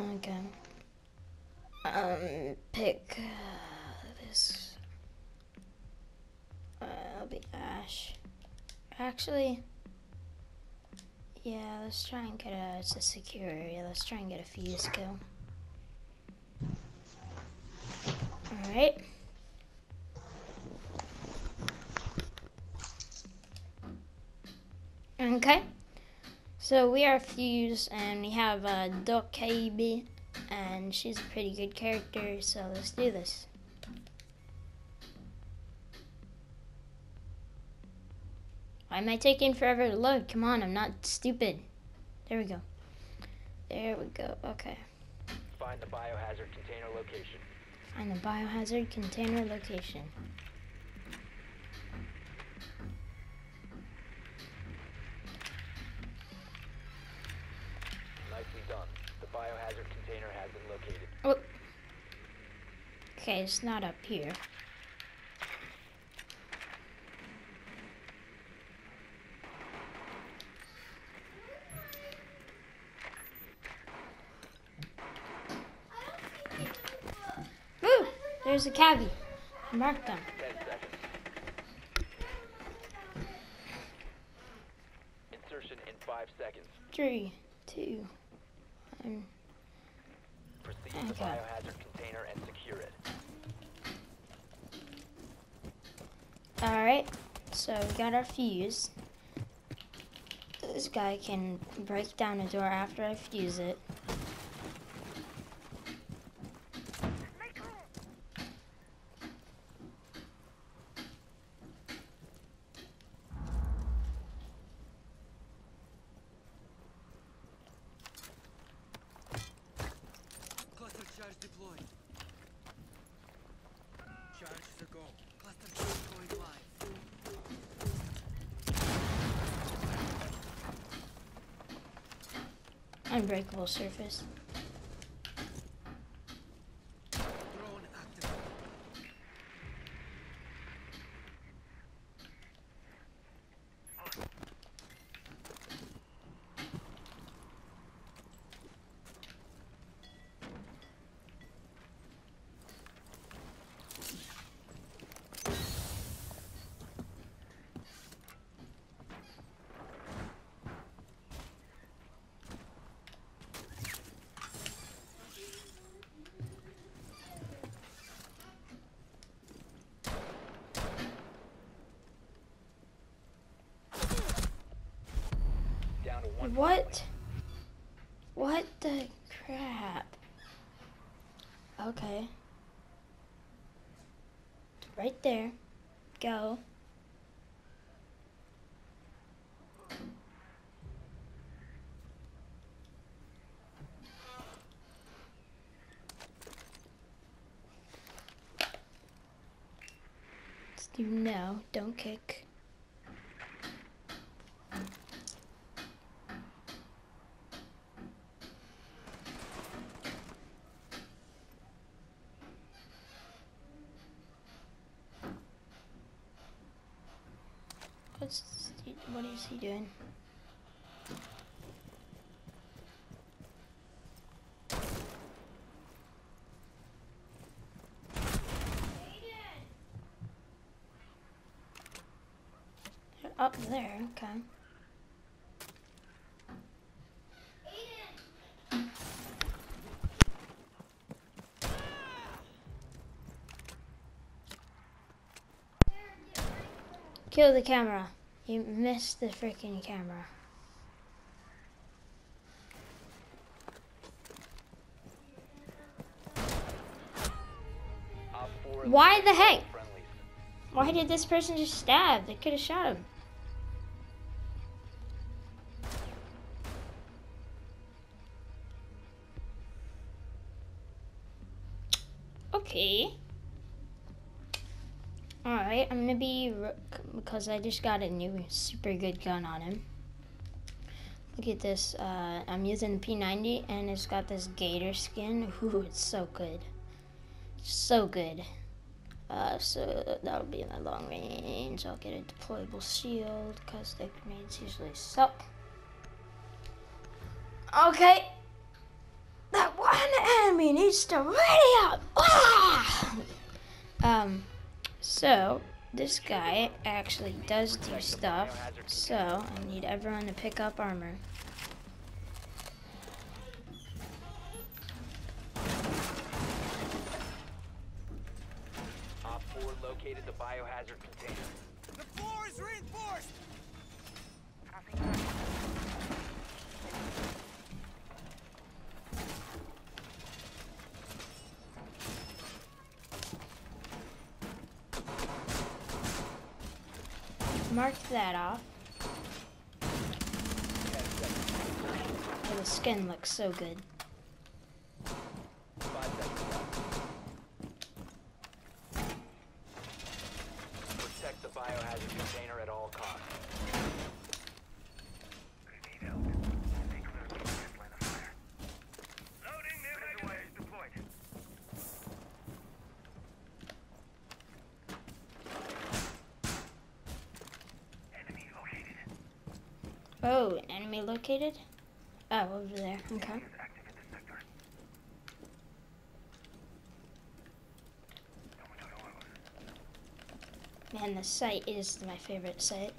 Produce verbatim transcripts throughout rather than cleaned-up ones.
Okay. Um, pick uh, this. Uh, I'll be Ash. Actually, yeah, let's try and get a, it's a secure area. Let's try and get a fuse kill. Alright. Okay. So we are fused and we have uh, Doc K B and she's a pretty good character, so let's do this. Why am I taking forever to load? Come on, I'm not stupid. There we go. There we go, okay. Find the biohazard container location. Find the biohazard container location. Nicely done. The biohazard container has been located. Oh. Okay, it's not up here. Woo! There's a cabbie. Mark them. Ten seconds. Insertion in five seconds. Three, two, one. Proceed to the Okay. biohazard container and secure it. Alright, so we got our fuse. This guy can break down a door after I fuse it. Cluster charge deployed. Charge to go. Cluster charge going live. Unbreakable surface. Drone active. Down to one. What? What the crap? Okay. Right there. Go. Let's do no, don't kick. What's what is he doing? They're up there, okay. Kill the camera. You missed the freaking camera. Op four Why the heck? friendlies. Why did this person just stab? They could have shot him. Okay. Alright, I'm gonna be Rook because I just got a new super good gun on him. Look at this. Uh, I'm using the P ninety and it's got this gator skin. Ooh, it's so good. So good. Uh, so that'll be my long range. I'll get a deployable shield because the grenades usually suck. Okay. That enemy needs to ready up. Ah! Um, so this guy actually does do stuff. So I need everyone to pick up armor. Op four located the biohazard container. The floor is reinforced! Mark that off. Oh, the skin looks so good. Five seconds left. Protect the biohazard container at all costs. Oh, enemy located? Oh, over there. Okay. Man, the site is my favorite site.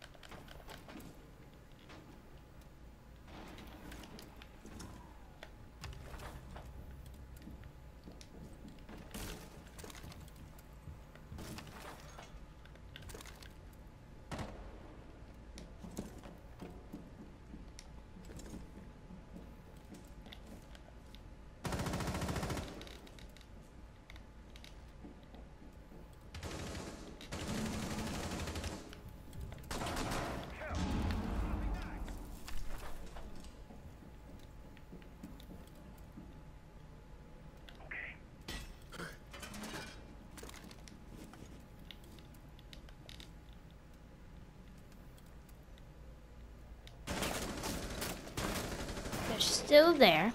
They're still there.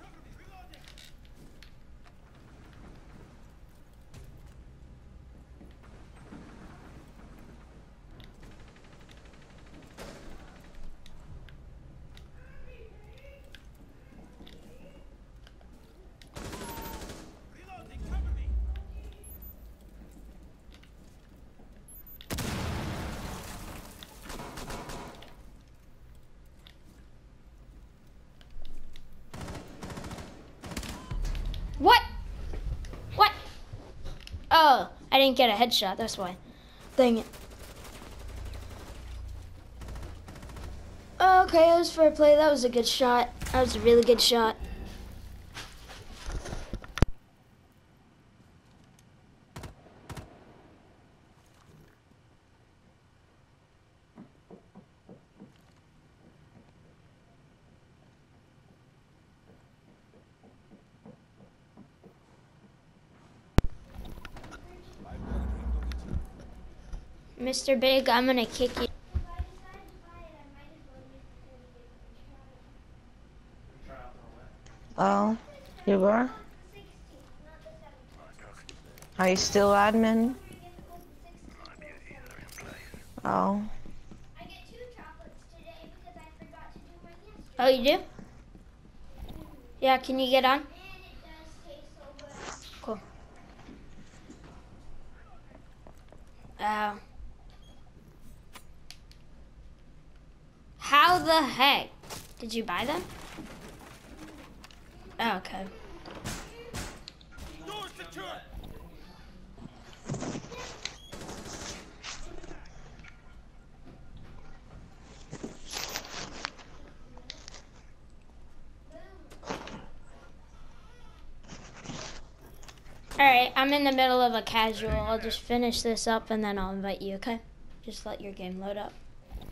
What? What? Oh, I didn't get a headshot, that's why. Dang it. Okay, that was fair play. That was a good shot. That was a really good shot. Mister Big, I'm gonna kick you. Oh, you were? Are you still admin? Oh. Oh, you do? Yeah, can you get on? Cool. Oh. How the heck? Did you buy them? Oh, okay. Alright, I'm in the middle of a casual. I'll just finish this up and then I'll invite you, okay? Just let your game load up.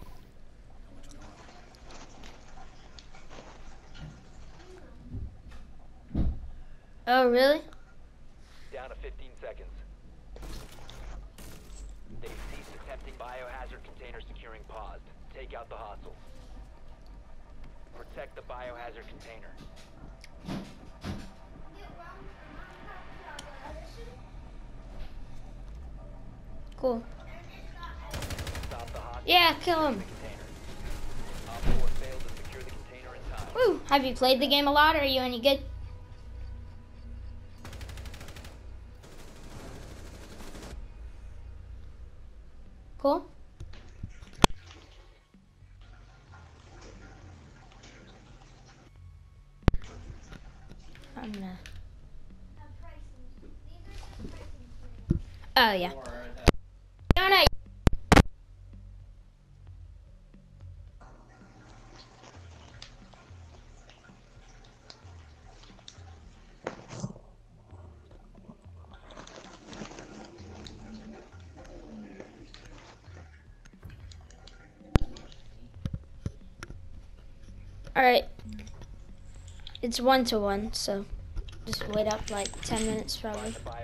Oh, really? Down to fifteen seconds. They've ceased attempting biohazard container securing paused. Take out the hostiles. Protect the biohazard container. Cool. Stop the hostiles. Yeah, kill him. Container. Op four failed to secure the container in time. Woo! Have you played the game a lot or are you any good? Cool. I'm gonna. Oh yeah. No, no. All right. It's one to one, so just wait up like ten minutes probably. The